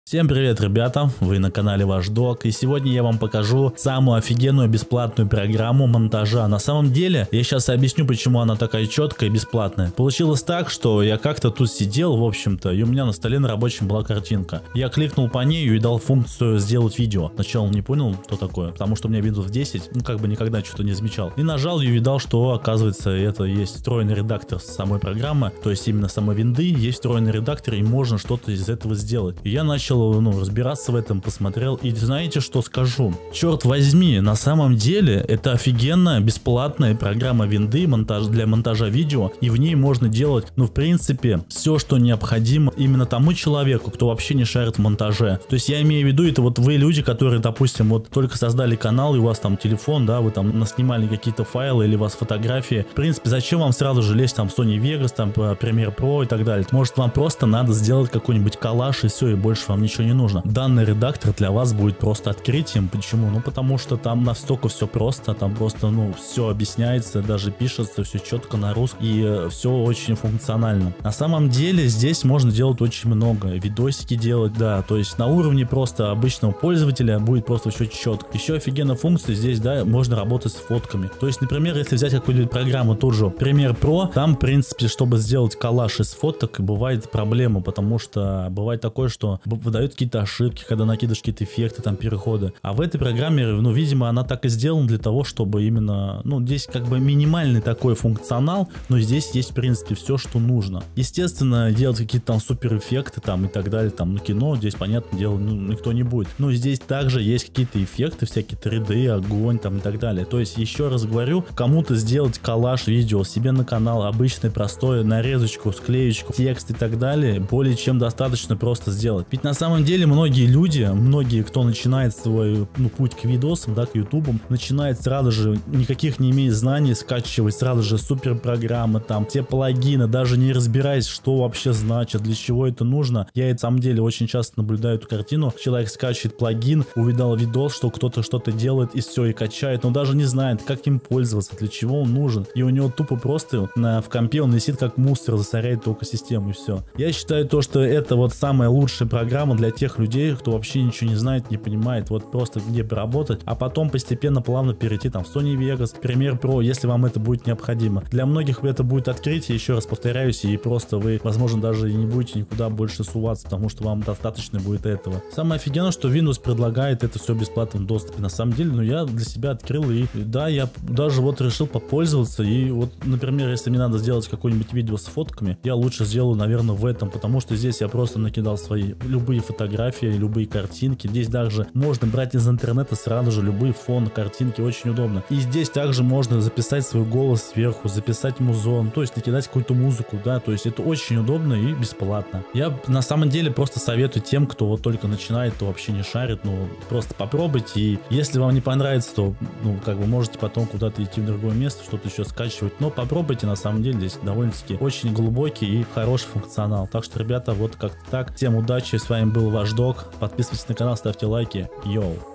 Всем привет, ребята, вы на канале Ваш Дог, и сегодня я вам покажу самую офигенную бесплатную программу монтажа. На самом деле, я сейчас объясню, почему она такая четкая и бесплатная. Получилось так, что я как-то тут сидел, в общем-то, и у меня на столе на рабочем была картинка. Я кликнул по ней и дал функцию сделать видео. Сначала не понял, что такое, потому что у меня Windows 10, как бы никогда что-то не замечал. И нажал и видал, что, оказывается, это есть встроенный редактор самой программы, то есть именно самой винды, есть встроенный редактор, и можно что-то из этого сделать. И я начал разбираться в этом, посмотрел, и знаете, что скажу? Черт возьми, на самом деле это офигенная бесплатная программа винды для монтажа видео, и в ней можно делать, в принципе, все, что необходимо именно тому человеку, кто вообще не шарит в монтаже. То есть я имею в виду, это вот вы люди, которые, допустим, вот только создали канал, и у вас там телефон, да, вы там наснимали какие-то файлы или у вас фотографии. В принципе, зачем вам сразу же лезть там в Sony Vegas, там Premiere Pro и так далее? Может, вам просто надо сделать какой-нибудь коллаж, и все, и больше вам ничего не нужно. Данный редактор для вас будет просто открытием. Почему? Потому что там настолько все просто, там просто, все объясняется, даже пишется, все четко на русском, и все очень функционально. На самом деле здесь можно делать очень много, видосики делать, да, то есть на уровне просто обычного пользователя будет просто все четко. Еще офигенная функция здесь, да, можно работать с фотками. То есть, например, если взять какую-нибудь программу, тот же Premiere Pro, там, в принципе, чтобы сделать коллаж из фоток, бывает проблема, потому что бывает такое, что выдают какие-то ошибки, когда накидываешь какие-то эффекты, там, переходы. А в этой программе, видимо, она так и сделана для того, чтобы именно, здесь как бы минимальный такой функционал, но здесь есть, в принципе, все, что нужно. Естественно, делать какие-то там супер эффекты, там, и так далее, там, на кино, здесь, понятное дело, никто не будет. Но здесь также есть какие-то эффекты, всякие 3D, огонь, там, и так далее. То есть, еще раз говорю, кому-то сделать коллаж видео себе на канал, обычный, простой, нарезочку, склеечку, текст и так далее, более чем достаточно просто сделать. Ведь на самом деле многие люди, кто начинает свой путь к видосам, да, к ютубам, начинает сразу же, никаких не имея знаний, скачивать сразу же супер программы, там, те плагины, даже не разбираясь, что вообще значит, для чего это нужно. Я на самом деле очень часто наблюдаю эту картину. Человек скачивает плагин, увидал видос, что кто-то что-то делает, и все, и качает, но даже не знает, как им пользоваться, для чего он нужен. И у него тупо просто в компе он висит как мусор, засоряет только систему, и все. Я считаю то, что это вот самая лучшая программа для тех людей, кто вообще ничего не знает, не понимает, вот просто где поработать, а потом постепенно, плавно перейти там в Sony Vegas, Premiere Pro, если вам это будет необходимо. Для многих это будет открытие, еще раз повторяюсь, и просто вы, возможно, даже и не будете никуда больше суваться, потому что вам достаточно будет этого. Самое офигенное, что Windows предлагает это все в бесплатном доступе. На самом деле, я для себя открыл, и да, я даже вот решил попользоваться, и вот, например, если мне надо сделать какое-нибудь видео с фотками, я лучше сделаю, наверное, в этом, потому что здесь я просто накидал свои любые фотографии, любые картинки. Здесь также можно брать из интернета сразу же любые фон, картинки, очень удобно. И здесь также можно записать свой голос сверху, записать музон, то есть накидать какую-то музыку, да, то есть это очень удобно и бесплатно. Я на самом деле просто советую тем, кто вот только начинает, то вообще не шарит, просто попробуйте, и если вам не понравится, то, можете потом куда-то идти в другое место, что-то еще скачивать, но попробуйте, на самом деле здесь довольно-таки очень глубокий и хороший функционал. Так что, ребята, вот как-то так. Всем удачи, с вами был Ваш Дог. Подписывайтесь на канал, ставьте лайки. Йоу!